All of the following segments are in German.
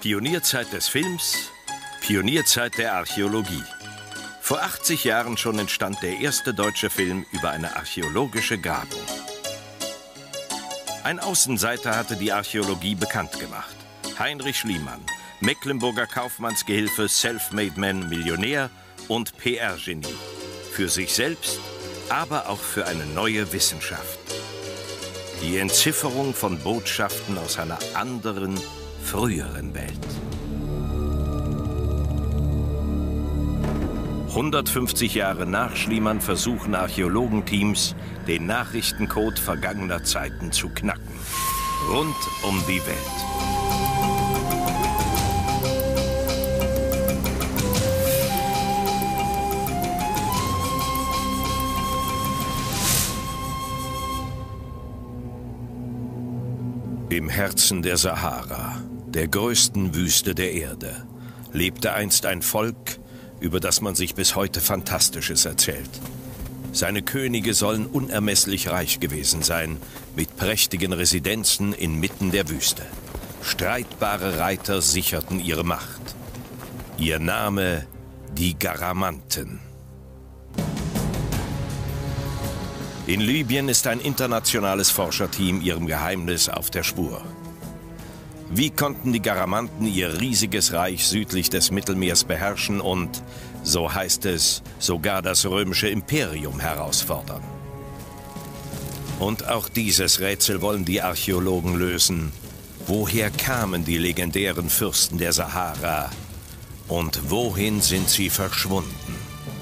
Pionierzeit des Films, Pionierzeit der Archäologie. Vor 80 Jahren schon entstand der erste deutsche Film über eine archäologische Grabung. Ein Außenseiter hatte die Archäologie bekannt gemacht. Heinrich Schliemann, Mecklenburger Kaufmannsgehilfe, Selfmade-Man, Millionär und PR-Genie. Für sich selbst, aber auch für eine neue Wissenschaft. Die Entzifferung von Botschaften aus einer anderen, früheren Welt. 150 Jahre nach Schliemann versuchen Archäologenteams, den Nachrichtencode vergangener Zeiten zu knacken. Rund um die Welt. Im Herzen der Sahara, der größten Wüste der Erde, lebte einst ein Volk, über das man sich bis heute Fantastisches erzählt. Seine Könige sollen unermesslich reich gewesen sein, mit prächtigen Residenzen inmitten der Wüste. Streitbare Reiter sicherten ihre Macht. Ihr Name: die Garamanten. In Libyen ist ein internationales Forscherteam ihrem Geheimnis auf der Spur. Wie konnten die Garamanten ihr riesiges Reich südlich des Mittelmeers beherrschen und, so heißt es, sogar das römische Imperium herausfordern? Und auch dieses Rätsel wollen die Archäologen lösen. Woher kamen die legendären Fürsten der Sahara und wohin sind sie verschwunden?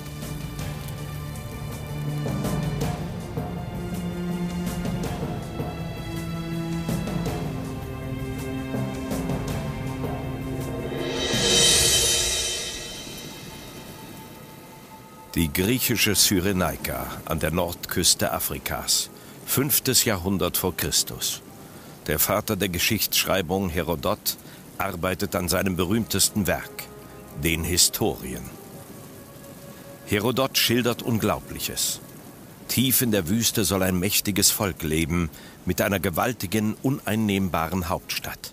Die griechische Cyrenaika an der Nordküste Afrikas, 5. Jahrhundert vor Christus. Der Vater der Geschichtsschreibung, Herodot, arbeitet an seinem berühmtesten Werk, den Historien. Herodot schildert Unglaubliches. Tief in der Wüste soll ein mächtiges Volk leben, mit einer gewaltigen, uneinnehmbaren Hauptstadt.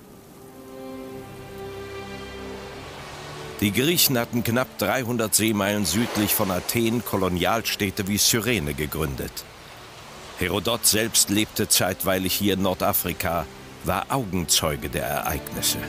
Die Griechen hatten knapp 300 Seemeilen südlich von Athen Kolonialstädte wie Cyrene gegründet. Herodot selbst lebte zeitweilig hier in Nordafrika, war Augenzeuge der Ereignisse.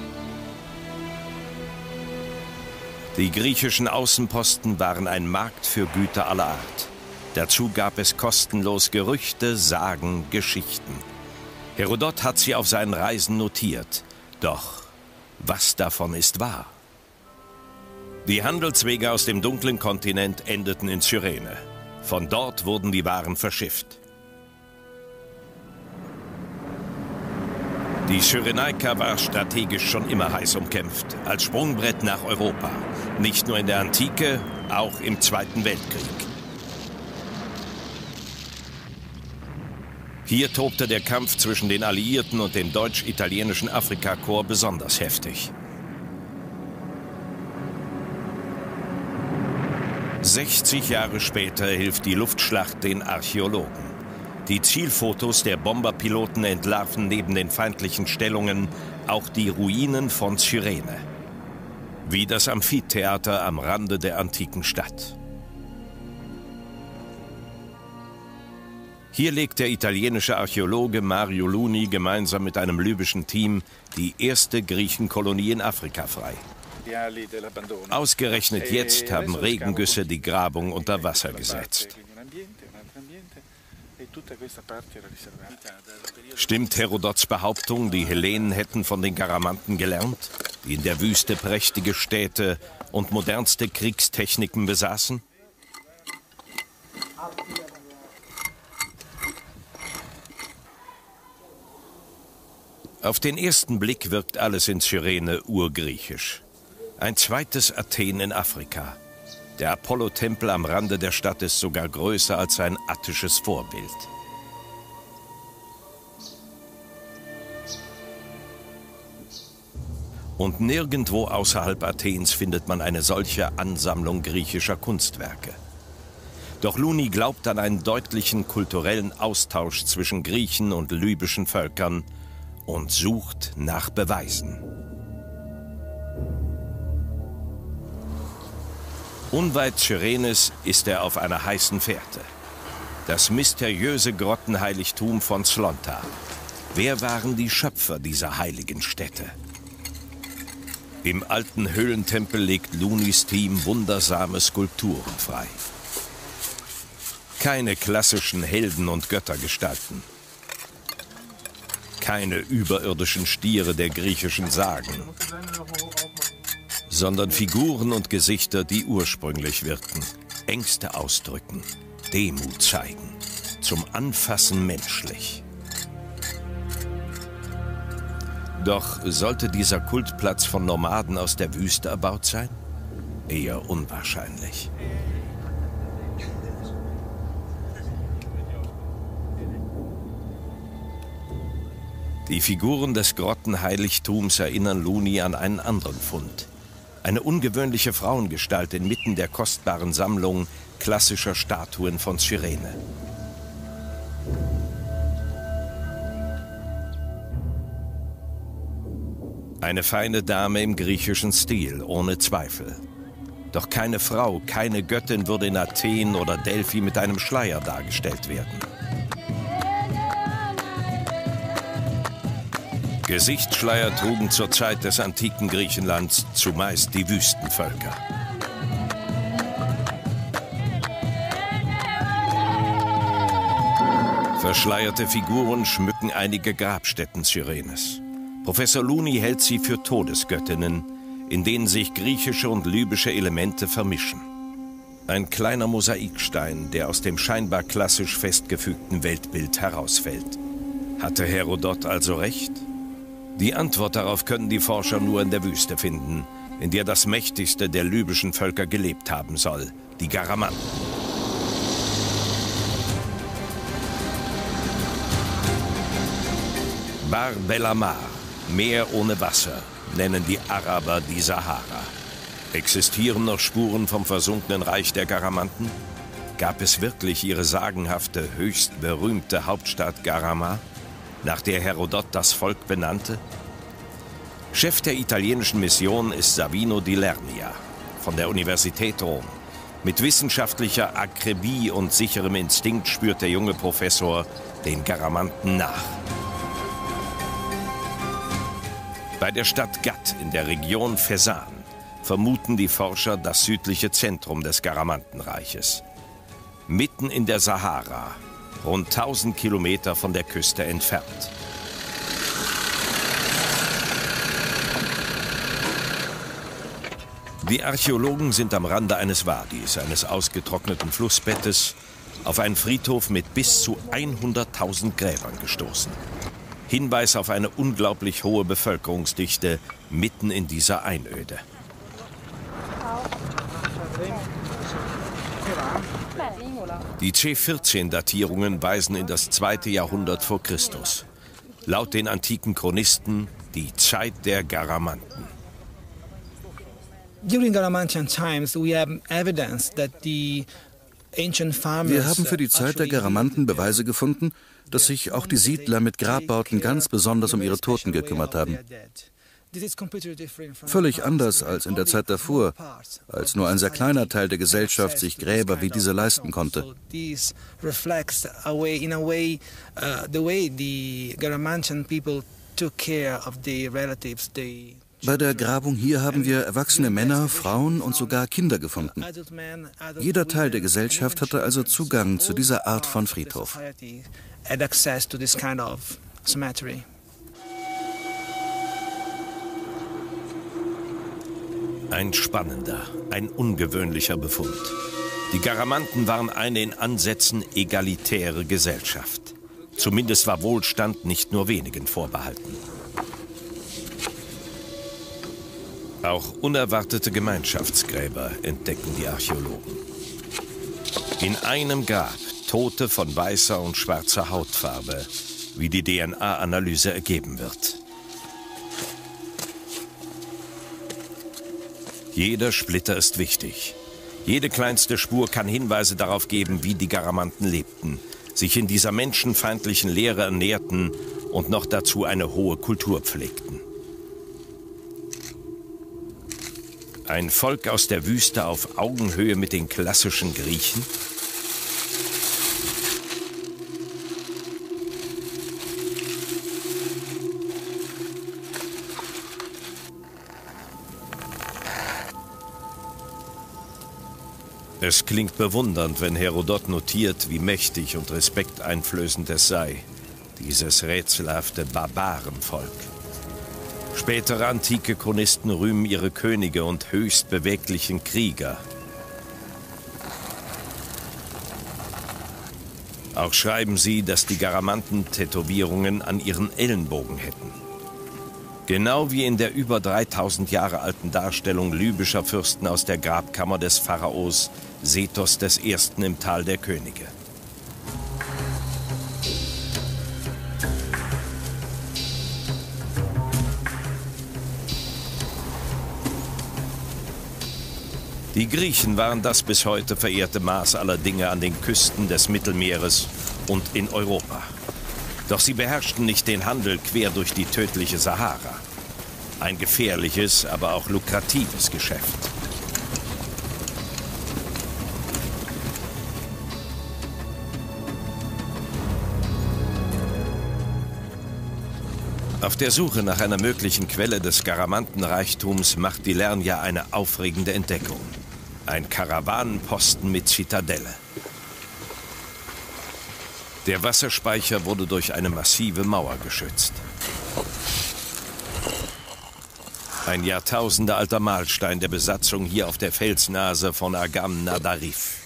Die griechischen Außenposten waren ein Markt für Güter aller Art. Dazu gab es kostenlos Gerüchte, Sagen, Geschichten. Herodot hat sie auf seinen Reisen notiert. Doch was davon ist wahr? Die Handelswege aus dem dunklen Kontinent endeten in Cyrene. Von dort wurden die Waren verschifft. Die Cyrenaika war strategisch schon immer heiß umkämpft, als Sprungbrett nach Europa. Nicht nur in der Antike, auch im Zweiten Weltkrieg. Hier tobte der Kampf zwischen den Alliierten und dem deutsch-italienischen Afrikakorps besonders heftig. 60 Jahre später hilft die Luftschlacht den Archäologen. Die Zielfotos der Bomberpiloten entlarven neben den feindlichen Stellungen auch die Ruinen von Cyrene. Wie das Amphitheater am Rande der antiken Stadt. Hier legt der italienische Archäologe Mario Luni gemeinsam mit einem libyschen Team die erste Griechenkolonie in Afrika frei. Ausgerechnet jetzt haben Regengüsse die Grabung unter Wasser gesetzt. Stimmt Herodots Behauptung, die Hellenen hätten von den Garamanten gelernt, die in der Wüste prächtige Städte und modernste Kriegstechniken besaßen? Auf den ersten Blick wirkt alles in Cyrene urgriechisch. Ein zweites Athen in Afrika. Der Apollo-Tempel am Rande der Stadt ist sogar größer als sein attisches Vorbild. Und nirgendwo außerhalb Athens findet man eine solche Ansammlung griechischer Kunstwerke. Doch Luni glaubt an einen deutlichen kulturellen Austausch zwischen Griechen und libyschen Völkern und sucht nach Beweisen. Unweit Chyrenes ist er auf einer heißen Fährte. Das mysteriöse Grottenheiligtum von Slonta. Wer waren die Schöpfer dieser heiligen Stätte? Im alten Höhlentempel legt Lunis Team wundersame Skulpturen frei. Keine klassischen Helden- und Göttergestalten. Keine überirdischen Stiere der griechischen Sagen, sondern Figuren und Gesichter, die ursprünglich wirkten, Ängste ausdrücken, Demut zeigen, zum Anfassen menschlich. Doch sollte dieser Kultplatz von Nomaden aus der Wüste erbaut sein? Eher unwahrscheinlich. Die Figuren des Grottenheiligtums erinnern Luni an einen anderen Fund. Eine ungewöhnliche Frauengestalt inmitten der kostbaren Sammlung klassischer Statuen von Cyrene. Eine feine Dame im griechischen Stil, ohne Zweifel. Doch keine Frau, keine Göttin würde in Athen oder Delphi mit einem Schleier dargestellt werden. Gesichtsschleier trugen zur Zeit des antiken Griechenlands zumeist die Wüstenvölker. Verschleierte Figuren schmücken einige Grabstätten Cyrenes. Professor Luni hält sie für Todesgöttinnen, in denen sich griechische und libysche Elemente vermischen. Ein kleiner Mosaikstein, der aus dem scheinbar klassisch festgefügten Weltbild herausfällt. Hatte Herodot also recht? Die Antwort darauf können die Forscher nur in der Wüste finden, in der das mächtigste der libyschen Völker gelebt haben soll, die Garamanten. Bar Belamar, Meer ohne Wasser, nennen die Araber die Sahara. Existieren noch Spuren vom versunkenen Reich der Garamanten? Gab es wirklich ihre sagenhafte, höchst berühmte Hauptstadt Garama, nach der Herodot das Volk benannte? Chef der italienischen Mission ist Savino di Lernia von der Universität Rom. Mit wissenschaftlicher Akribie und sicherem Instinkt spürt der junge Professor den Garamanten nach. Bei der Stadt Gat in der Region Fezzan vermuten die Forscher das südliche Zentrum des Garamantenreiches. Mitten in der Sahara, rund 1000 Kilometer von der Küste entfernt. Die Archäologen sind am Rande eines Wadis, eines ausgetrockneten Flussbettes, auf einen Friedhof mit bis zu 100.000 Gräbern gestoßen. Hinweis auf eine unglaublich hohe Bevölkerungsdichte mitten in dieser Einöde. Die C14-Datierungen weisen in das 2. Jahrhundert vor Christus. Laut den antiken Chronisten die Zeit der Garamanten. Wir haben für die Zeit der Garamanten Beweise gefunden, dass sich auch die Siedler mit Grabbauten ganz besonders um ihre Toten gekümmert haben. Völlig anders als in der Zeit davor, als nur ein sehr kleiner Teil der Gesellschaft sich Gräber wie diese leisten konnte. Bei der Grabung hier haben wir erwachsene Männer, Frauen und sogar Kinder gefunden. Jeder Teil der Gesellschaft hatte also Zugang zu dieser Art von Friedhof. Ein spannender, ein ungewöhnlicher Befund. Die Garamanten waren eine in Ansätzen egalitäre Gesellschaft. Zumindest war Wohlstand nicht nur wenigen vorbehalten. Auch unerwartete Gemeinschaftsgräber entdecken die Archäologen. In einem Grab Tote von weißer und schwarzer Hautfarbe, wie die DNA-Analyse ergeben wird. Jeder Splitter ist wichtig. Jede kleinste Spur kann Hinweise darauf geben, wie die Garamanten lebten, sich in dieser menschenfeindlichen Lehre ernährten und noch dazu eine hohe Kultur pflegten. Ein Volk aus der Wüste auf Augenhöhe mit den klassischen Griechen? Es klingt bewundernd, wenn Herodot notiert, wie mächtig und respekteinflößend es sei, dieses rätselhafte Barbarenvolk. Spätere antike Chronisten rühmen ihre Könige und höchst beweglichen Krieger. Auch schreiben sie, dass die Garamanten Tätowierungen an ihren Ellenbogen hätten. Genau wie in der über 3000 Jahre alten Darstellung libyscher Fürsten aus der Grabkammer des Pharaos Sethos I. im Tal der Könige. Die Griechen waren das bis heute verehrte Maß aller Dinge an den Küsten des Mittelmeeres und in Europa. Doch sie beherrschten nicht den Handel quer durch die tödliche Sahara. Ein gefährliches, aber auch lukratives Geschäft. Auf der Suche nach einer möglichen Quelle des Garamantenreichtums macht die Lernia eine aufregende Entdeckung. Ein Karawanenposten mit Zitadelle. Der Wasserspeicher wurde durch eine massive Mauer geschützt. Ein jahrtausendealter Mahlstein der Besatzung hier auf der Felsnase von Agam Nadarif.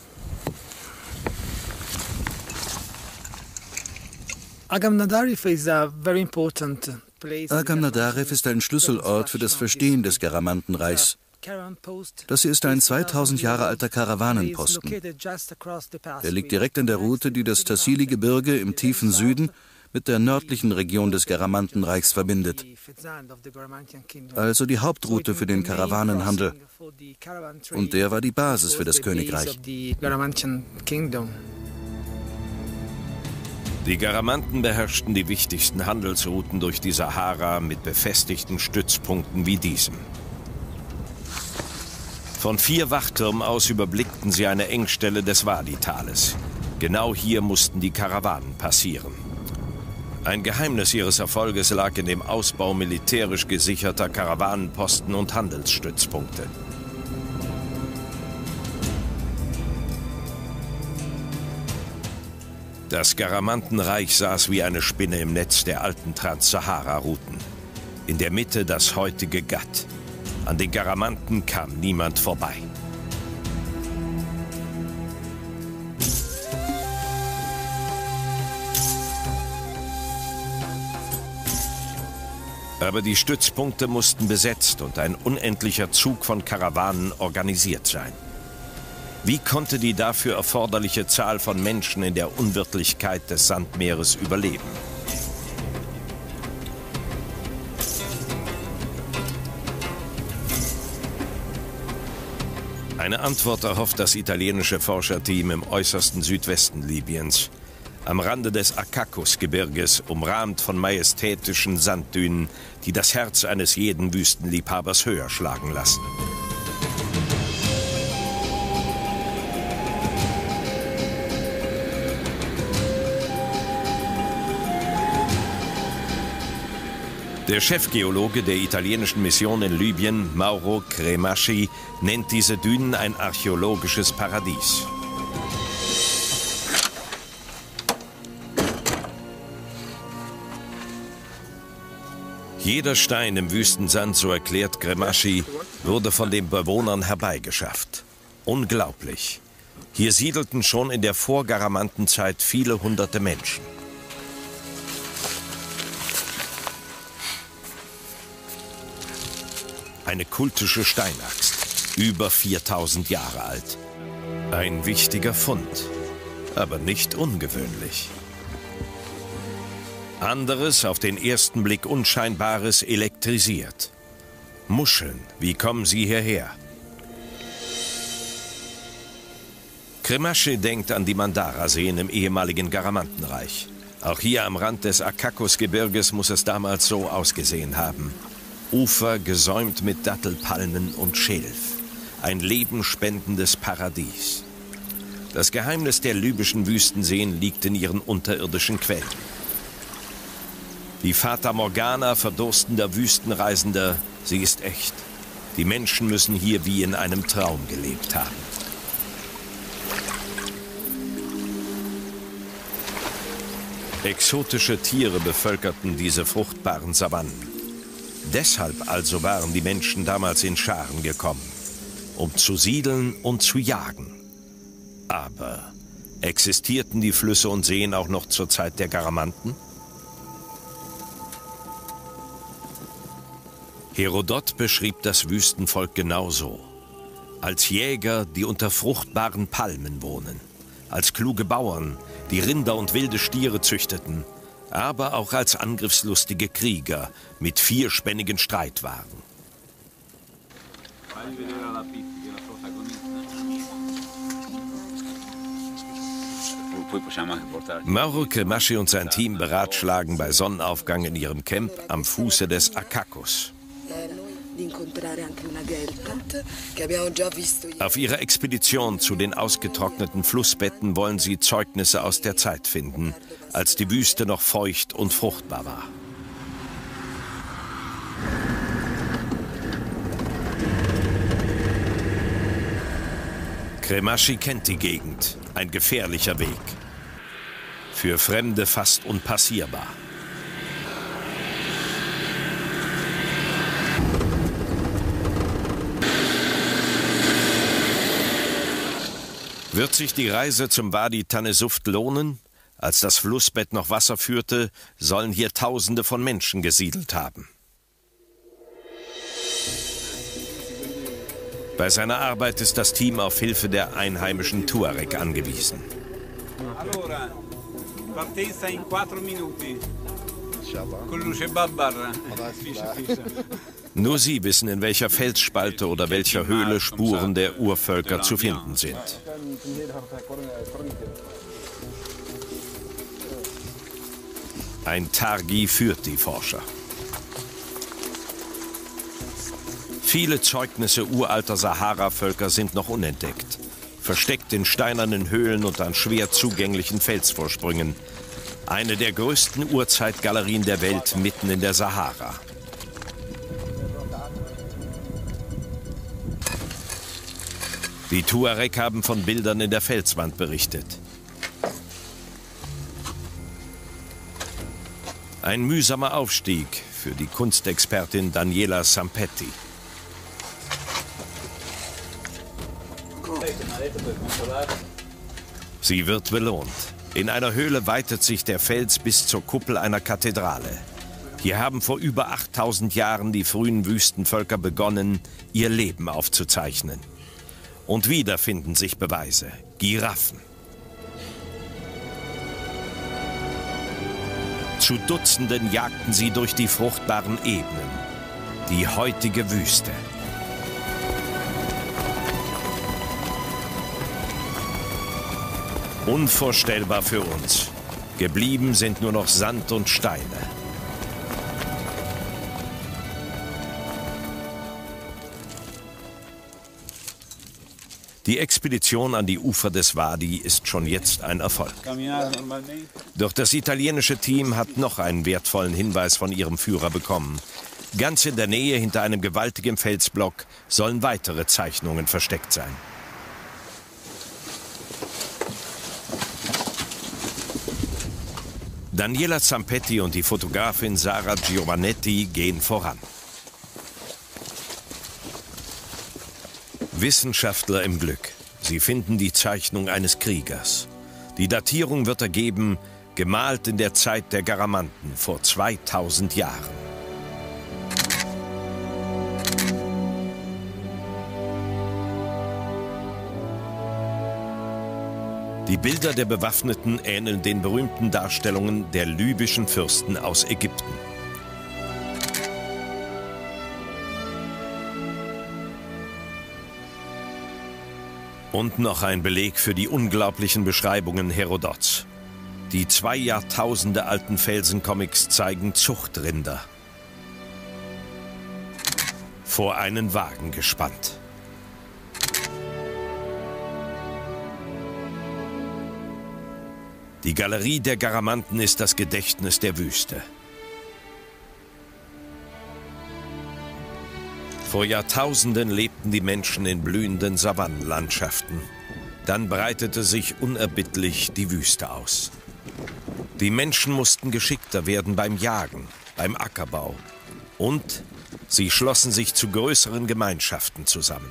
Agam Nadarif ist ein Schlüsselort für das Verstehen des Garamantenreichs. Das hier ist ein 2000 Jahre alter Karawanenposten. Er liegt direkt in der Route, die das Tassili-Gebirge im tiefen Süden mit der nördlichen Region des Garamantenreichs verbindet. Also die Hauptroute für den Karawanenhandel. Und der war die Basis für das Königreich. Die Garamanten beherrschten die wichtigsten Handelsrouten durch die Sahara mit befestigten Stützpunkten wie diesem. Von 4 Wachtürmen aus überblickten sie eine Engstelle des Wadi-Tales. Genau hier mussten die Karawanen passieren. Ein Geheimnis ihres Erfolges lag in dem Ausbau militärisch gesicherter Karawanenposten und Handelsstützpunkte. Das Garamantenreich saß wie eine Spinne im Netz der alten Trans-Sahara-Routen. In der Mitte das heutige Gad. An den Garamanten kam niemand vorbei. Aber die Stützpunkte mussten besetzt und ein unendlicher Zug von Karawanen organisiert sein. Wie konnte die dafür erforderliche Zahl von Menschen in der Unwirtlichkeit des Sandmeeres überleben? Eine Antwort erhofft das italienische Forscherteam im äußersten Südwesten Libyens, am Rande des Akakos-Gebirges, umrahmt von majestätischen Sanddünen, die das Herz eines jeden Wüstenliebhabers höher schlagen lassen. Der Chefgeologe der italienischen Mission in Libyen, Mauro Cremaschi, nennt diese Dünen ein archäologisches Paradies. Jeder Stein im Wüstensand, so erklärt Cremaschi, wurde von den Bewohnern herbeigeschafft. Unglaublich. Hier siedelten schon in der Vorgaramantenzeit viele hunderte Menschen. Eine kultische Steinaxt, über 4000 Jahre alt. Ein wichtiger Fund, aber nicht ungewöhnlich. Anderes, auf den ersten Blick Unscheinbares, elektrisiert. Muscheln, wie kommen sie hierher? Cremaschi denkt an die Mandara-Seen im ehemaligen Garamantenreich. Auch hier am Rand des Akakos-Gebirges muss es damals so ausgesehen haben. Ufer gesäumt mit Dattelpalmen und Schilf. ein lebensspendendes Paradies. Das Geheimnis der libyschen Wüstenseen liegt in ihren unterirdischen Quellen. Die Fata Morgana verdurstender Wüstenreisender, sie ist echt. Die Menschen müssen hier wie in einem Traum gelebt haben. Exotische Tiere bevölkerten diese fruchtbaren Savannen. Deshalb also waren die Menschen damals in Scharen gekommen, um zu siedeln und zu jagen. Aber existierten die Flüsse und Seen auch noch zur Zeit der Garamanten? Herodot beschrieb das Wüstenvolk genauso. Als Jäger, die unter fruchtbaren Palmen wohnen. Als kluge Bauern, die Rinder und wilde Stiere züchteten. Aber auch als angriffslustige Krieger mit vierspännigen Streitwagen. Mauro Cremaschi und sein Team beratschlagen bei Sonnenaufgang in ihrem Camp am Fuße des Akakos. Auf ihrer Expedition zu den ausgetrockneten Flussbetten wollen sie Zeugnisse aus der Zeit finden, als die Wüste noch feucht und fruchtbar war. Cremaschi kennt die Gegend, ein gefährlicher Weg. Für Fremde fast unpassierbar. Wird sich die Reise zum Wadi Tannesuft lohnen? Als das Flussbett noch Wasser führte, sollen hier Tausende von Menschen gesiedelt haben. Bei seiner Arbeit ist das Team auf Hilfe der einheimischen Tuareg angewiesen. Nur sie wissen, in welcher Felsspalte oder welcher Höhle Spuren der Urvölker zu finden sind. Ein Targi führt die Forscher. Viele Zeugnisse uralter Sahara-Völker sind noch unentdeckt, versteckt in steinernen Höhlen und an schwer zugänglichen Felsvorsprüngen. Eine der größten Urzeitgalerien der Welt mitten in der Sahara. Die Tuareg haben von Bildern in der Felswand berichtet. Ein mühsamer Aufstieg für die Kunstexpertin Daniela Sampetti. Sie wird belohnt. In einer Höhle weitet sich der Fels bis zur Kuppel einer Kathedrale. Hier haben vor über 8000 Jahren die frühen Wüstenvölker begonnen, ihr Leben aufzuzeichnen. Und wieder finden sich Beweise. Giraffen. Zu Dutzenden jagten sie durch die fruchtbaren Ebenen. Die heutige Wüste. Unvorstellbar für uns. Geblieben sind nur noch Sand und Steine. Die Expedition an die Ufer des Wadi ist schon jetzt ein Erfolg. Doch das italienische Team hat noch einen wertvollen Hinweis von ihrem Führer bekommen. Ganz in der Nähe, hinter einem gewaltigen Felsblock, sollen weitere Zeichnungen versteckt sein. Daniela Sampetti und die Fotografin Sara Giovannetti gehen voran. Wissenschaftler im Glück. Sie finden die Zeichnung eines Kriegers. Die Datierung wird ergeben, gemalt in der Zeit der Garamanten vor 2000 Jahren. Die Bilder der Bewaffneten ähneln den berühmten Darstellungen der libyschen Fürsten aus Ägypten. Und noch ein Beleg für die unglaublichen Beschreibungen Herodots. Die 2 Jahrtausende alten Felsencomics zeigen Zuchtrinder. Vor einen Wagen gespannt. Die Galerie der Garamanten ist das Gedächtnis der Wüste. Vor Jahrtausenden lebten die Menschen in blühenden Savannenlandschaften. Dann breitete sich unerbittlich die Wüste aus. Die Menschen mussten geschickter werden beim Jagen, beim Ackerbau und sie schlossen sich zu größeren Gemeinschaften zusammen.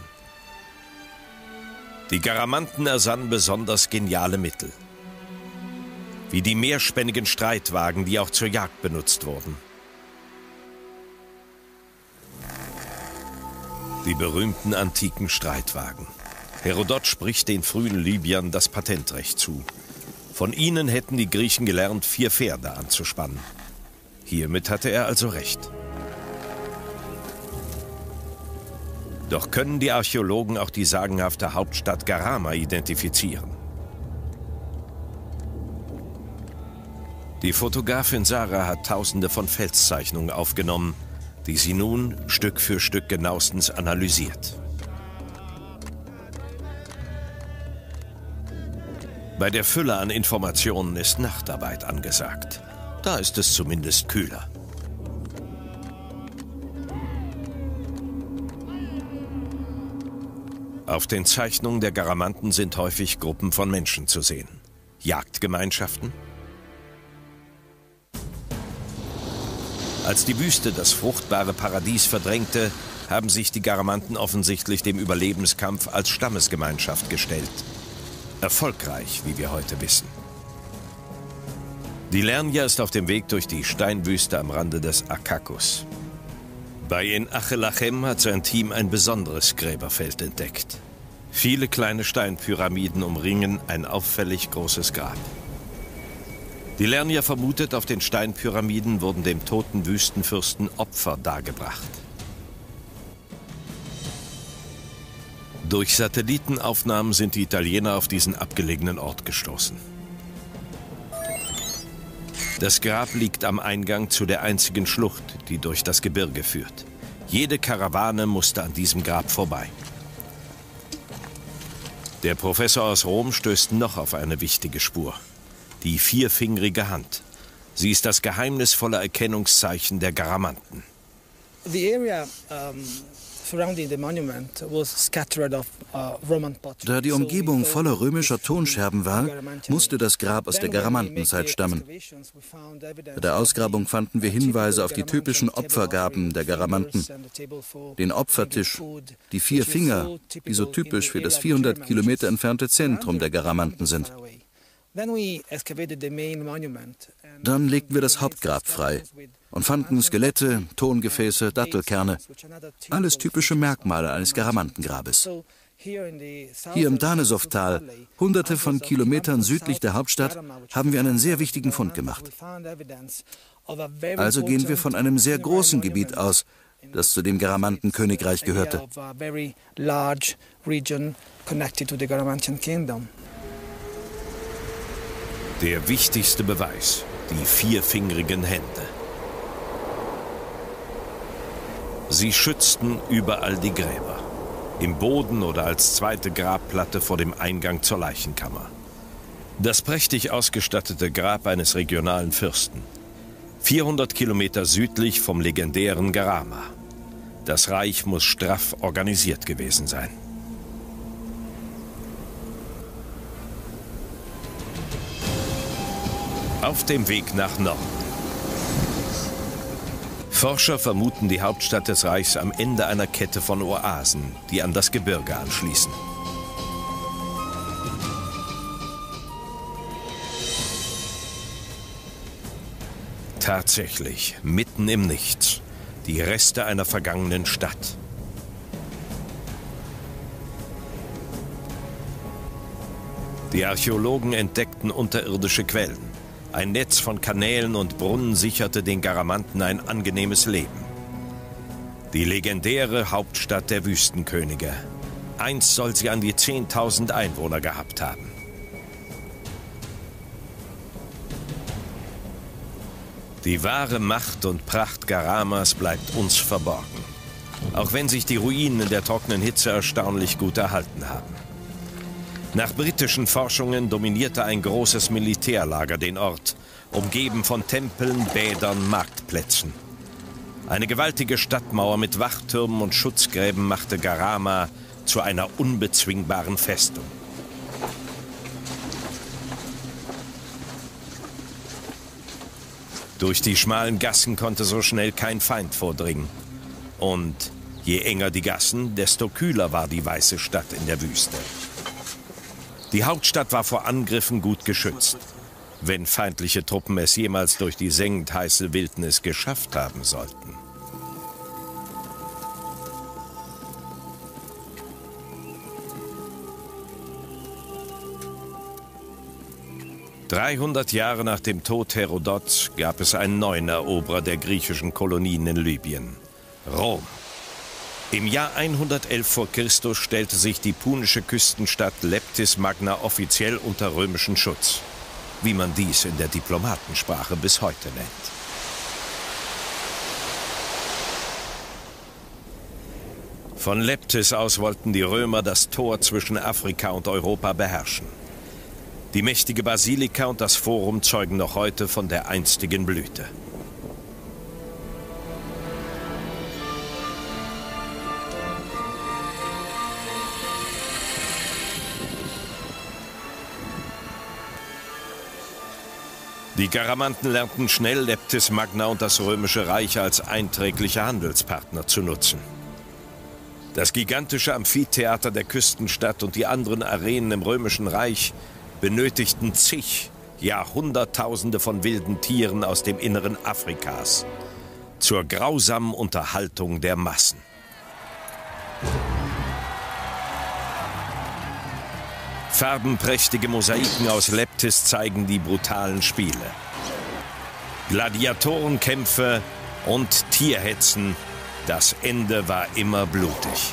Die Garamanten ersannen besonders geniale Mittel, wie die mehrspännigen Streitwagen, die auch zur Jagd benutzt wurden. Die berühmten antiken Streitwagen. Herodot spricht den frühen Libyern das Patentrecht zu. Von ihnen hätten die Griechen gelernt, 4 Pferde anzuspannen. Hiermit hatte er also recht. Doch können die Archäologen auch die sagenhafte Hauptstadt Garama identifizieren? Die Fotografin Sarah hat Tausende von Felszeichnungen aufgenommen, die sie nun Stück für Stück genauestens analysiert. Bei der Fülle an Informationen ist Nachtarbeit angesagt. Da ist es zumindest kühler. Auf den Zeichnungen der Garamanten sind häufig Gruppen von Menschen zu sehen. Jagdgemeinschaften? Als die Wüste das fruchtbare Paradies verdrängte, haben sich die Garamanten offensichtlich dem Überlebenskampf als Stammesgemeinschaft gestellt. Erfolgreich, wie wir heute wissen. Die Lernia ist auf dem Weg durch die Steinwüste am Rande des Akakus. Bei En Achelachem hat sein Team ein besonderes Gräberfeld entdeckt. Viele kleine Steinpyramiden umringen ein auffällig großes Grab. Die Lernia vermutet, auf den Steinpyramiden wurden dem toten Wüstenfürsten Opfer dargebracht. Durch Satellitenaufnahmen sind die Italiener auf diesen abgelegenen Ort gestoßen. Das Grab liegt am Eingang zu der einzigen Schlucht, die durch das Gebirge führt. Jede Karawane musste an diesem Grab vorbei. Der Professor aus Rom stößt noch auf eine wichtige Spur. Die 4-fingerige Hand. Sie ist das geheimnisvolle Erkennungszeichen der Garamanten. Da die Umgebung voller römischer Tonscherben war, musste das Grab aus der Garamantenzeit stammen. Bei der Ausgrabung fanden wir Hinweise auf die typischen Opfergaben der Garamanten. Den Opfertisch, die 4 Finger, die so typisch für das 400 Kilometer entfernte Zentrum der Garamanten sind. Dann legten wir das Hauptgrab frei und fanden Skelette, Tongefäße, Dattelkerne. Alles typische Merkmale eines Garamantengrabes. Hier im Danesow-Tal, hunderte von Kilometern südlich der Hauptstadt, haben wir einen sehr wichtigen Fund gemacht. Also gehen wir von einem sehr großen Gebiet aus, das zu dem Garamantenkönigreich gehörte. Der wichtigste Beweis, die 4-fingerigen Hände. Sie schützten überall die Gräber, im Boden oder als zweite Grabplatte vor dem Eingang zur Leichenkammer. Das prächtig ausgestattete Grab eines regionalen Fürsten, 400 Kilometer südlich vom legendären Garama. Das Reich muss straff organisiert gewesen sein. Auf dem Weg nach Norden. Forscher vermuten die Hauptstadt des Reichs am Ende einer Kette von Oasen, die an das Gebirge anschließen. Tatsächlich, mitten im Nichts, die Reste einer vergangenen Stadt. Die Archäologen entdeckten unterirdische Quellen. Ein Netz von Kanälen und Brunnen sicherte den Garamanten ein angenehmes Leben. Die legendäre Hauptstadt der Wüstenkönige. Einst soll sie an die 10.000 Einwohner gehabt haben. Die wahre Macht und Pracht Garamas bleibt uns verborgen. Auch wenn sich die Ruinen in der trockenen Hitze erstaunlich gut erhalten haben. Nach britischen Forschungen dominierte ein großes Militärlager den Ort, umgeben von Tempeln, Bädern, Marktplätzen. Eine gewaltige Stadtmauer mit Wachtürmen und Schutzgräben machte Garama zu einer unbezwingbaren Festung. Durch die schmalen Gassen konnte so schnell kein Feind vordringen. Und je enger die Gassen, desto kühler war die weiße Stadt in der Wüste. Die Hauptstadt war vor Angriffen gut geschützt, wenn feindliche Truppen es jemals durch die sengend heiße Wildnis geschafft haben sollten. ...300 Jahre nach dem Tod Herodots gab es einen neuen Eroberer der griechischen Kolonien in Libyen: Rom. Im Jahr 111 vor Christus stellte sich die punische Küstenstadt Leptis Magna offiziell unter römischen Schutz, wie man dies in der Diplomatensprache bis heute nennt. Von Leptis aus wollten die Römer das Tor zwischen Afrika und Europa beherrschen. Die mächtige Basilika und das Forum zeugen noch heute von der einstigen Blüte. Die Garamanten lernten schnell Leptis Magna und das Römische Reich als einträgliche Handelspartner zu nutzen. Das gigantische Amphitheater der Küstenstadt und die anderen Arenen im Römischen Reich benötigten zig, ja Hunderttausende von wilden Tieren aus dem Inneren Afrikas zur grausamen Unterhaltung der Massen. Farbenprächtige Mosaiken aus Leptis zeigen die brutalen Spiele. Gladiatorenkämpfe und Tierhetzen, das Ende war immer blutig.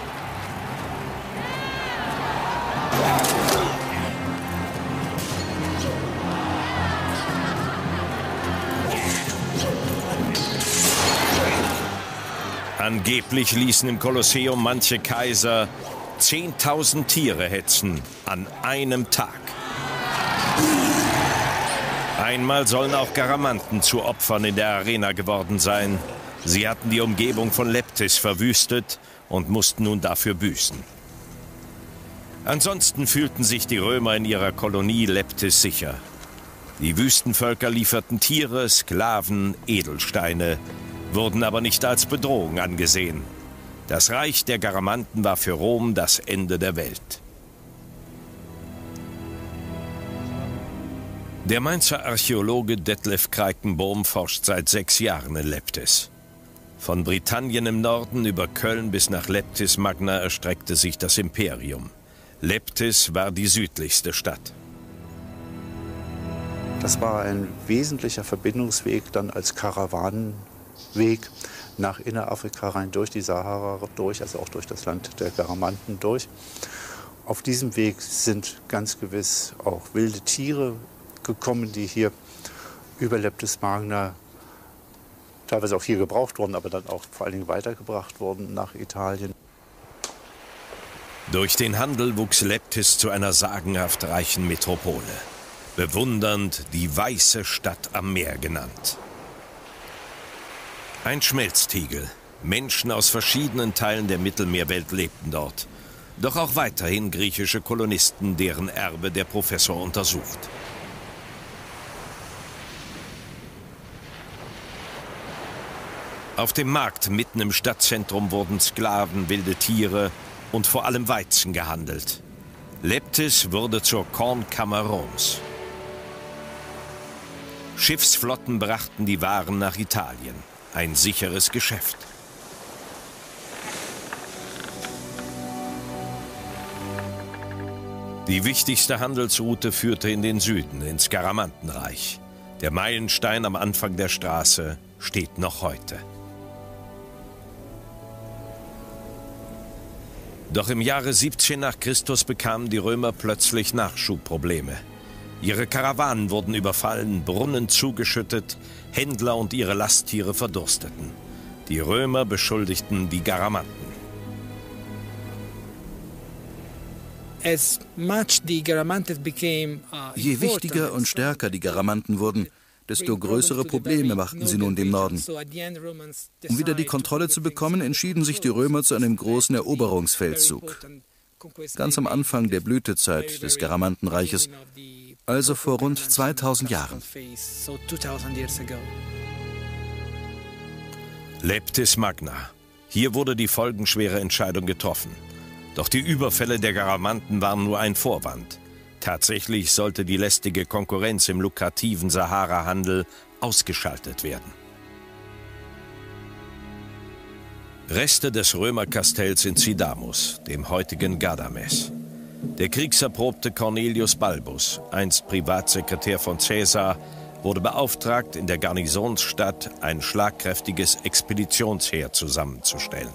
Angeblich ließen im Kolosseum manche Kaiser 10.000 Tiere hetzen an einem Tag. Einmal sollen auch Garamanten zu Opfern in der Arena geworden sein. Sie hatten die Umgebung von Leptis verwüstet und mussten nun dafür büßen. Ansonsten fühlten sich die Römer in ihrer Kolonie Leptis sicher. Die Wüstenvölker lieferten Tiere, Sklaven, Edelsteine, wurden aber nicht als Bedrohung angesehen. Das Reich der Garamanten war für Rom das Ende der Welt. Der Mainzer Archäologe Detlef Kreikenbohm forscht seit 6 Jahren in Leptis. Von Britannien im Norden über Köln bis nach Leptis Magna erstreckte sich das Imperium. Leptis war die südlichste Stadt. Das war ein wesentlicher Verbindungsweg dann als Karawanenweg nach Innerafrika rein, durch die Sahara durch, also auch durch das Land der Garamanten durch. Auf diesem Weg sind ganz gewiss auch wilde Tiere gekommen, die hier über Leptis Magna teilweise auch hier gebraucht wurden, aber dann auch vor allen Dingen weitergebracht wurden nach Italien. Durch den Handel wuchs Leptis zu einer sagenhaft reichen Metropole, bewundernd die weiße Stadt am Meer genannt. Ein Schmelztiegel. Menschen aus verschiedenen Teilen der Mittelmeerwelt lebten dort. Doch auch weiterhin griechische Kolonisten, deren Erbe der Professor untersucht. Auf dem Markt mitten im Stadtzentrum wurden Sklaven, wilde Tiere und vor allem Weizen gehandelt. Leptis wurde zur Kornkammer Roms. Schiffsflotten brachten die Waren nach Italien. Ein sicheres Geschäft. Die wichtigste Handelsroute führte in den Süden, ins Garamantenreich. Der Meilenstein am Anfang der Straße steht noch heute. Doch im Jahre 17 nach Christus bekamen die Römer plötzlich Nachschubprobleme. Ihre Karawanen wurden überfallen, Brunnen zugeschüttet, Händler und ihre Lasttiere verdursteten. Die Römer beschuldigten die Garamanten. Je wichtiger und stärker die Garamanten wurden, desto größere Probleme machten sie nun dem Norden. Um wieder die Kontrolle zu bekommen, entschieden sich die Römer zu einem großen Eroberungsfeldzug. Ganz am Anfang der Blütezeit des Garamantenreiches, also vor rund 2000 Jahren. Leptis Magna. Hier wurde die folgenschwere Entscheidung getroffen. Doch die Überfälle der Garamanten waren nur ein Vorwand. Tatsächlich sollte die lästige Konkurrenz im lukrativen Sahara-Handel ausgeschaltet werden. Reste des Römerkastells in Cidamus, dem heutigen Gadames. Der kriegserprobte Cornelius Balbus, einst Privatsekretär von Caesar, wurde beauftragt, in der Garnisonsstadt ein schlagkräftiges Expeditionsheer zusammenzustellen.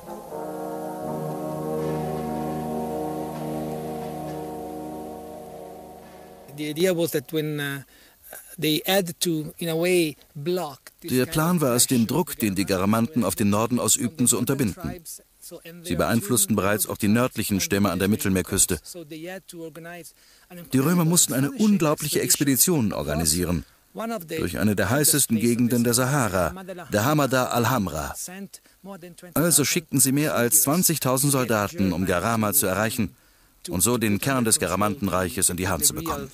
Der Plan war es, den Druck, den die Garamanten auf den Norden ausübten, zu unterbinden. Sie beeinflussten bereits auch die nördlichen Stämme an der Mittelmeerküste. Die Römer mussten eine unglaubliche Expedition organisieren, durch eine der heißesten Gegenden der Sahara, der Hamada al-Hamra. Also schickten sie mehr als 20.000 Soldaten, um Garama zu erreichen und so den Kern des Garamantenreiches in die Hand zu bekommen.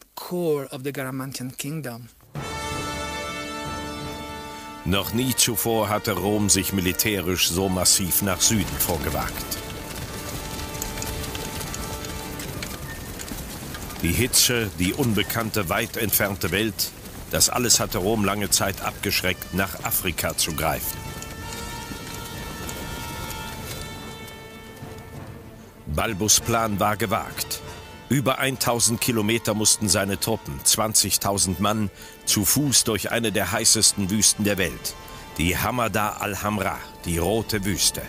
Noch nie zuvor hatte Rom sich militärisch so massiv nach Süden vorgewagt. Die Hitze, die unbekannte, weit entfernte Welt, das alles hatte Rom lange Zeit abgeschreckt, nach Afrika zu greifen. Balbus' Plan war gewagt. Über 1000 Kilometer mussten seine Truppen, 20.000 Mann, zu Fuß durch eine der heißesten Wüsten der Welt, die Hamada al-Hamra, die Rote Wüste.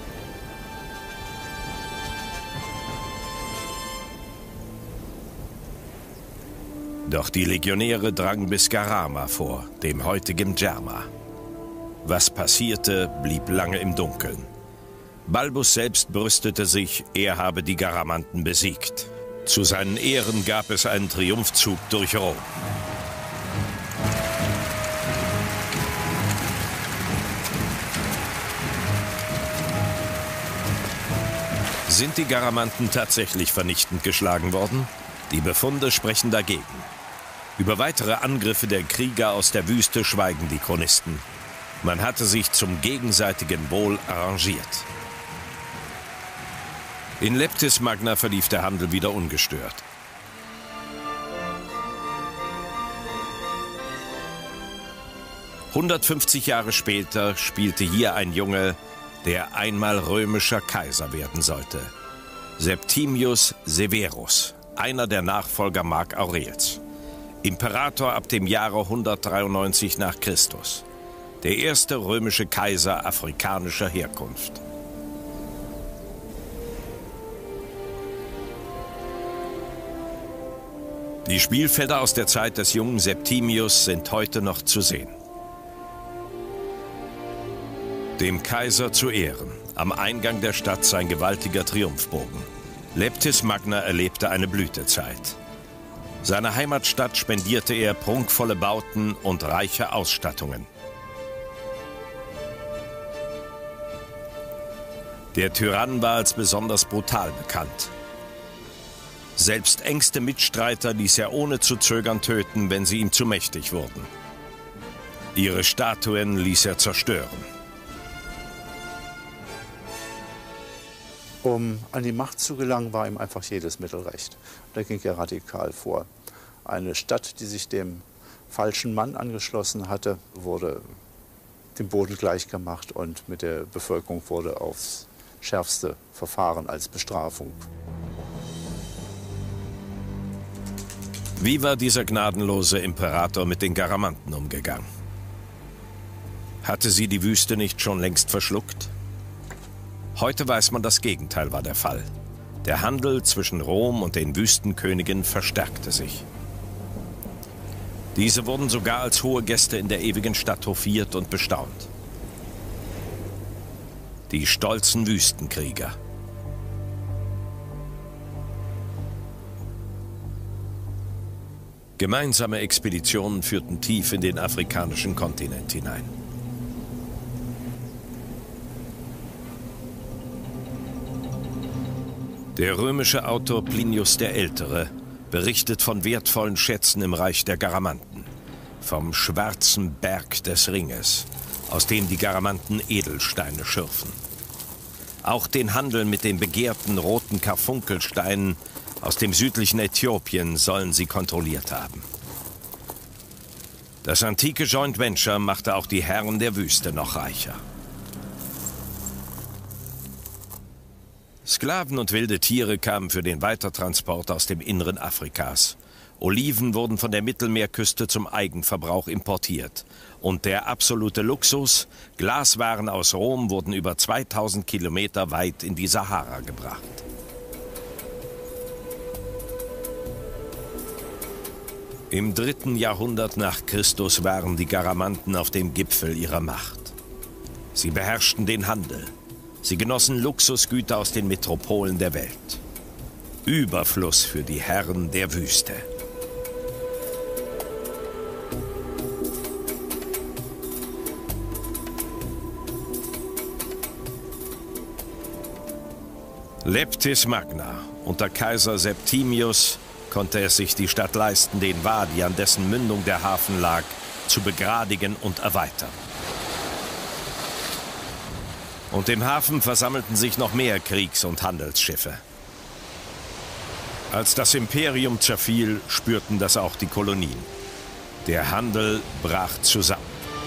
Doch die Legionäre drangen bis Garama vor, dem heutigen Djerma. Was passierte, blieb lange im Dunkeln. Balbus selbst brüstete sich, er habe die Garamanten besiegt. Zu seinen Ehren gab es einen Triumphzug durch Rom. Sind die Garamanten tatsächlich vernichtend geschlagen worden? Die Befunde sprechen dagegen. Über weitere Angriffe der Krieger aus der Wüste schweigen die Chronisten. Man hatte sich zum gegenseitigen Wohl arrangiert. In Leptis Magna verlief der Handel wieder ungestört. ...150 Jahre später spielte hier ein Junge, der einmal römischer Kaiser werden sollte. Septimius Severus, einer der Nachfolger Mark Aurels. Imperator ab dem Jahre 193 nach Christus. Der erste römische Kaiser afrikanischer Herkunft. Die Spielfelder aus der Zeit des jungen Septimius sind heute noch zu sehen. Dem Kaiser zu Ehren, am Eingang der Stadt sein gewaltiger Triumphbogen. Leptis Magna erlebte eine Blütezeit. Seiner Heimatstadt spendierte er prunkvolle Bauten und reiche Ausstattungen. Der Tyrann war als besonders brutal bekannt. Selbst engste Mitstreiter ließ er ohne zu zögern töten, wenn sie ihm zu mächtig wurden. Ihre Statuen ließ er zerstören. Um an die Macht zu gelangen, war ihm einfach jedes Mittel recht. Da ging er radikal vor. Eine Stadt, die sich dem falschen Mann angeschlossen hatte, wurde dem Boden gleichgemacht und mit der Bevölkerung wurde aufs Schärfste verfahren als Bestrafung. Wie war dieser gnadenlose Imperator mit den Garamanten umgegangen? Hatte sie die Wüste nicht schon längst verschluckt? Heute weiß man, das Gegenteil war der Fall. Der Handel zwischen Rom und den Wüstenkönigen verstärkte sich. Diese wurden sogar als hohe Gäste in der ewigen Stadt hofiert und bestaunt. Die stolzen Wüstenkrieger. Gemeinsame Expeditionen führten tief in den afrikanischen Kontinent hinein. Der römische Autor Plinius der Ältere berichtet von wertvollen Schätzen im Reich der Garamanten, vom schwarzen Berg des Ringes, aus dem die Garamanten Edelsteine schürfen. Auch den Handel mit den begehrten roten Karfunkelsteinen aus dem südlichen Äthiopien sollen sie kontrolliert haben. Das antike Joint Venture machte auch die Herren der Wüste noch reicher. Sklaven und wilde Tiere kamen für den Weitertransport aus dem Inneren Afrikas. Oliven wurden von der Mittelmeerküste zum Eigenverbrauch importiert. Und der absolute Luxus, Glaswaren aus Rom wurden über 2000 Kilometer weit in die Sahara gebracht. Im 3. Jahrhundert nach Christus waren die Garamanten auf dem Gipfel ihrer Macht. Sie beherrschten den Handel. Sie genossen Luxusgüter aus den Metropolen der Welt. Überfluss für die Herren der Wüste. Leptis Magna. Unter Kaiser Septimius konnte es sich die Stadt leisten, den Wadi, an dessen Mündung der Hafen lag, zu begradigen und erweitern. Und im Hafen versammelten sich noch mehr Kriegs- und Handelsschiffe. Als das Imperium zerfiel, spürten das auch die Kolonien. Der Handel brach zusammen.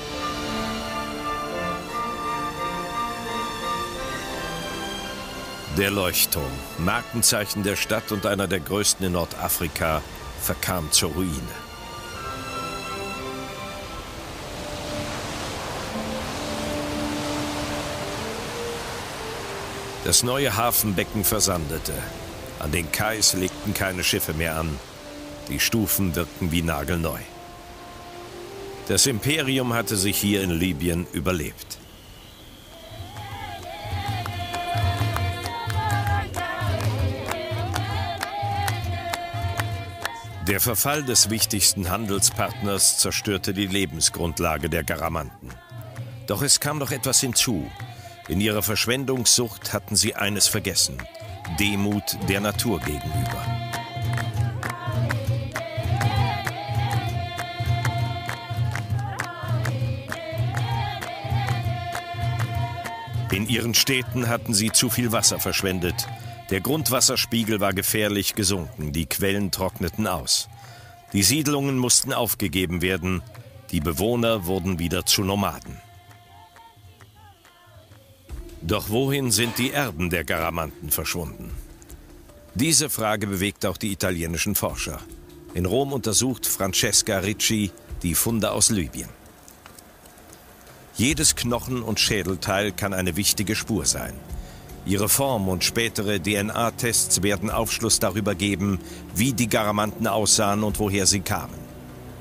Der Leuchtturm, Markenzeichen der Stadt und einer der größten in Nordafrika, verkam zur Ruine. Das neue Hafenbecken versandete. An den Kais legten keine Schiffe mehr an. Die Stufen wirkten wie nagelneu. Das Imperium hatte sich hier in Libyen überlebt. Der Verfall des wichtigsten Handelspartners zerstörte die Lebensgrundlage der Garamanten. Doch es kam noch etwas hinzu. In ihrer Verschwendungssucht hatten sie eines vergessen: Demut der Natur gegenüber. In ihren Städten hatten sie zu viel Wasser verschwendet. Der Grundwasserspiegel war gefährlich gesunken, die Quellen trockneten aus. Die Siedlungen mussten aufgegeben werden, die Bewohner wurden wieder zu Nomaden. Doch wohin sind die Erben der Garamanten verschwunden? Diese Frage bewegt auch die italienischen Forscher. In Rom untersucht Francesca Ricci die Funde aus Libyen. Jedes Knochen- und Schädelteil kann eine wichtige Spur sein. Ihre Form und spätere DNA-Tests werden Aufschluss darüber geben, wie die Garamanten aussahen und woher sie kamen.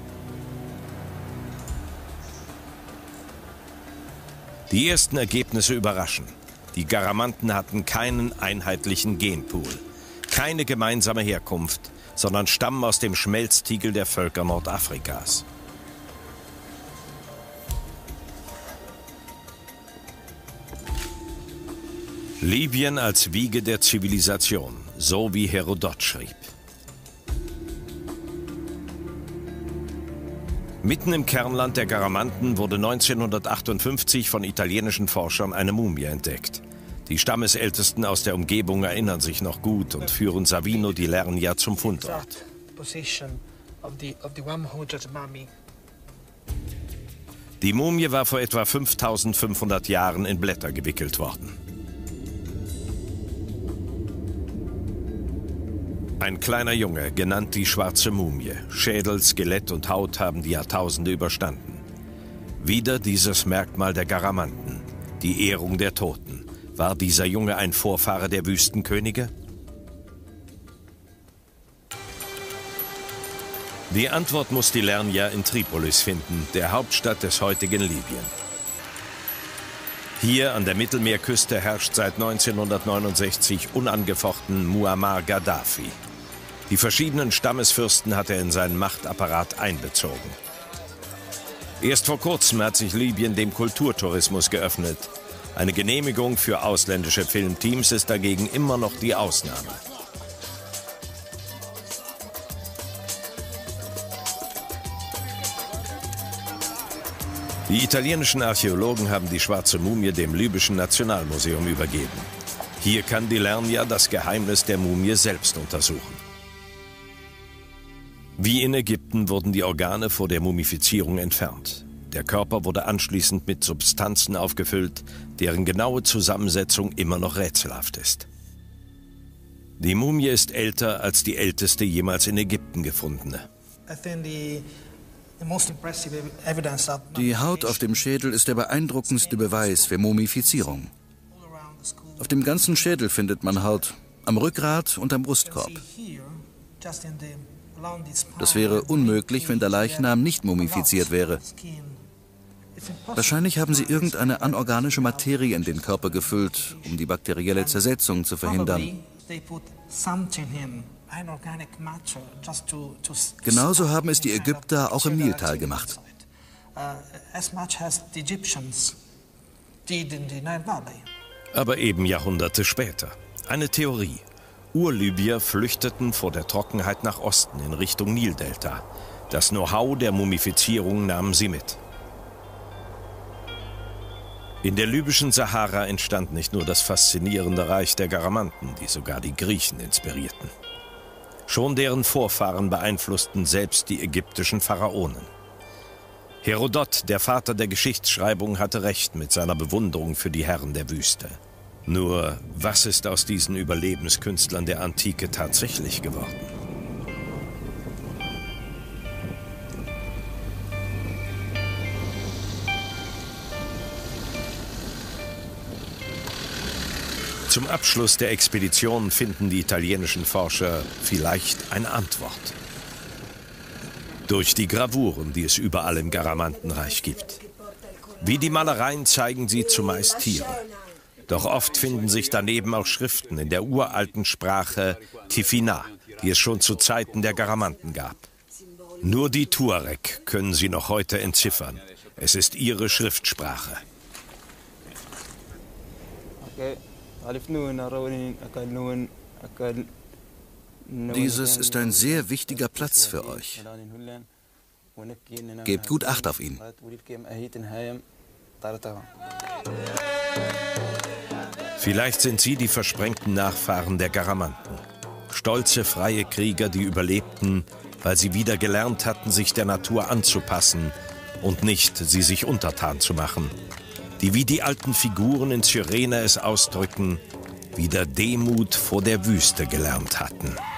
Die ersten Ergebnisse überraschen. Die Garamanten hatten keinen einheitlichen Genpool, keine gemeinsame Herkunft, sondern stammen aus dem Schmelztiegel der Völker Nordafrikas. Libyen als Wiege der Zivilisation, so wie Herodot schrieb. Mitten im Kernland der Garamanten wurde 1958 von italienischen Forschern eine Mumie entdeckt. Die Stammesältesten aus der Umgebung erinnern sich noch gut und führen Savino di Lernia zum Fundort. Die Mumie war vor etwa 5500 Jahren in Blätter gewickelt worden. Ein kleiner Junge, genannt die schwarze Mumie. Schädel, Skelett und Haut haben die Jahrtausende überstanden. Wieder dieses Merkmal der Garamanten, die Ehrung der Toten. War dieser Junge ein Vorfahre der Wüstenkönige? Die Antwort muss die Lernia in Tripolis finden, der Hauptstadt des heutigen Libyen. Hier an der Mittelmeerküste herrscht seit 1969 unangefochten Muammar Gaddafi. Die verschiedenen Stammesfürsten hat er in seinen Machtapparat einbezogen. Erst vor kurzem hat sich Libyen dem Kulturtourismus geöffnet. Eine Genehmigung für ausländische Filmteams ist dagegen immer noch die Ausnahme. Die italienischen Archäologen haben die schwarze Mumie dem libyschen Nationalmuseum übergeben. Hier kann die Lernia das Geheimnis der Mumie selbst untersuchen. Wie in Ägypten wurden die Organe vor der Mumifizierung entfernt. Der Körper wurde anschließend mit Substanzen aufgefüllt, deren genaue Zusammensetzung immer noch rätselhaft ist. Die Mumie ist älter als die älteste jemals in Ägypten gefundene. Die Haut auf dem Schädel ist der beeindruckendste Beweis für Mumifizierung. Auf dem ganzen Schädel findet man Haut, am Rückgrat und am Brustkorb. Das wäre unmöglich, wenn der Leichnam nicht mumifiziert wäre. Wahrscheinlich haben sie irgendeine anorganische Materie in den Körper gefüllt, um die bakterielle Zersetzung zu verhindern. Genauso haben es die Ägypter auch im Niltal gemacht. Aber eben Jahrhunderte später. Eine Theorie. Urlibyer flüchteten vor der Trockenheit nach Osten in Richtung Nildelta. Das Know-how der Mumifizierung nahmen sie mit. In der libyschen Sahara entstand nicht nur das faszinierende Reich der Garamanten, die sogar die Griechen inspirierten. Schon deren Vorfahren beeinflussten selbst die ägyptischen Pharaonen. Herodot, der Vater der Geschichtsschreibung, hatte recht mit seiner Bewunderung für die Herren der Wüste. Nur, was ist aus diesen Überlebenskünstlern der Antike tatsächlich geworden? Zum Abschluss der Expedition finden die italienischen Forscher vielleicht eine Antwort. Durch die Gravuren, die es überall im Garamantenreich gibt. Wie die Malereien zeigen sie zumeist Tiere. Doch oft finden sich daneben auch Schriften in der uralten Sprache Tifina, die es schon zu Zeiten der Garamanten gab. Nur die Tuareg können sie noch heute entziffern. Es ist ihre Schriftsprache. Dieses ist ein sehr wichtiger Platz für euch. Gebt gut Acht auf ihn. Vielleicht sind sie die versprengten Nachfahren der Garamanten. Stolze, freie Krieger, die überlebten, weil sie wieder gelernt hatten, sich der Natur anzupassen und nicht, sie sich untertan zu machen. Die wie die alten Figuren in Cyrene es ausdrücken, wieder Demut vor der Wüste gelernt hatten.